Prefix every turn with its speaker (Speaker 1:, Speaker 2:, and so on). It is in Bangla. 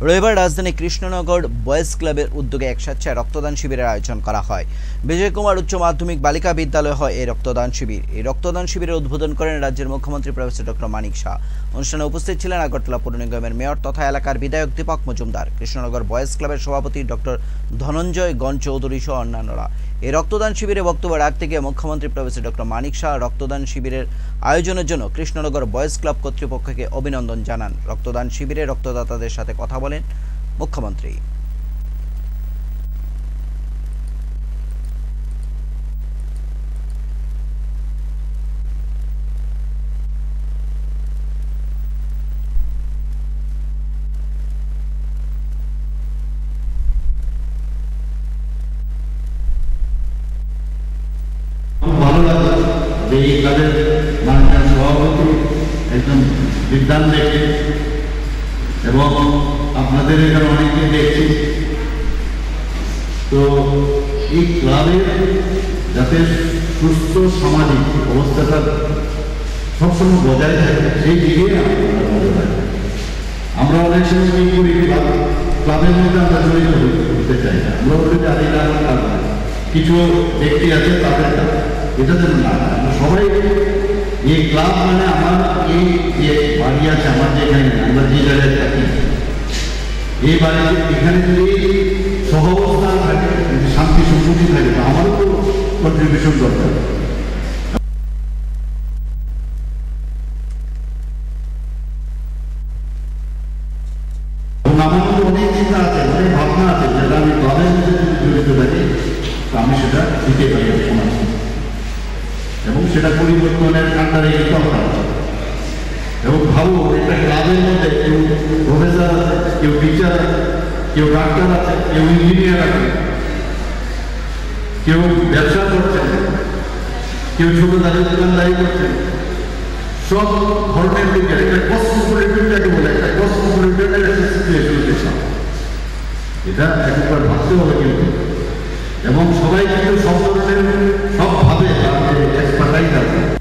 Speaker 1: রবিবার রাজধানী কৃষ্ণনগর বয়েজ ক্লাবের উদ্যোগে এক স্বেচ্ছায় রক্তদান শিবিরের আয়োজন করা হয়। বিজয় কুমার উচ্চ মাধ্যমিক বালিকা বিদ্যালয়ে হয় এই রক্তদান শিবির। এই রক্তদান শিবিরের উদ্বোধন করেন রাজ্যের মুখ্যমন্ত্রী প্রফেসর ডক্টর মানিক শাহ। অনুষ্ঠানে উপস্থিত ছিলেন আগরতলা পৌর নিগমের মেয়র তথা এলাকার বিধায়ক দীপক মজুমদার, কৃষ্ণনগর বয়েজ ক্লাবের সভাপতি ডক্টর ধনঞ্জয় গণ চৌধুরী সহ অন্যান্যরা। এই রক্তদান শিবিরে বক্তব্য রাখতে গিয়ে মুখ্যমন্ত্রী প্রফেসর ডক্টর মানিক শাহ রক্তদান শিবিরের আয়োজনের জন্য কৃষ্ণনগর বয়েজ ক্লাব কর্তৃপক্ষকে অভিনন্দন জানান। রক্তদান শিবিরে রক্তদাতাদের সাথে কথা বলেন মুখ্যমন্ত্রী।
Speaker 2: ভালো লাগে যে এই ক্লাবের মাননীয় সভাপতি একজন বিদ্যান দেখে এবং আপনাদের এখানে অনেকে দেখছি। তো এই ক্লাবের যাতে সুস্থ সামাজিক অবস্থাটা সবসময় বজায় থাকে সেই দিকে আমরা অনেক সময় কি করি, ক্লাবের মধ্যে আমরা জড়িত করতে চাই না। আমরা বলি যে আদি ক্লাব কিছু ব্যক্তি আছে তাদের এটা যেন না, সবাই এই ক্লাব মানে আমার এই যে বাড়ি আছে, আমার যেখানে আমরা যে জায়গায় থাকি, এই বাড়িতে এখানে যদি সহাবস্থান থাকে, যদি শান্তি সম্পত্তি থাকে, তো আমারও তো কন্ট্রিবিউশন দরকার। এবং আমার মধ্যে অনেক চিন্তা আছে, অনেক ভাবনা আছে, যেটা আমি ক্লাবের মধ্যে যদি জড়িত থাকি তো আমি সেটা দিতে পারি সমাজ, এবং সেটা পরিবর্তনের কান্ডারে যেতে হবে। এবং ভাবো একটা ক্লাবের মধ্যে কেউ প্রফেসর আছে, কেউ টিচার আছে, কেউ ডাক্তার আছে, কেউ ইঞ্জিনিয়ার আছে, কেউ ব্যবসা করছেন, কেউ ছোট দোকানদারি করছেন, সব ধরনের লোকের একটা কসমোপলিটনটাকে বলে একটা কসমোপলিটনের একটা সিচুয়েশন, এটা একবার ভাবতে হবে কিন্তু। এবং সবাই কিন্তু সব ধরনের সব ভাবে তাদের এক্সপার্টাইজ আছে।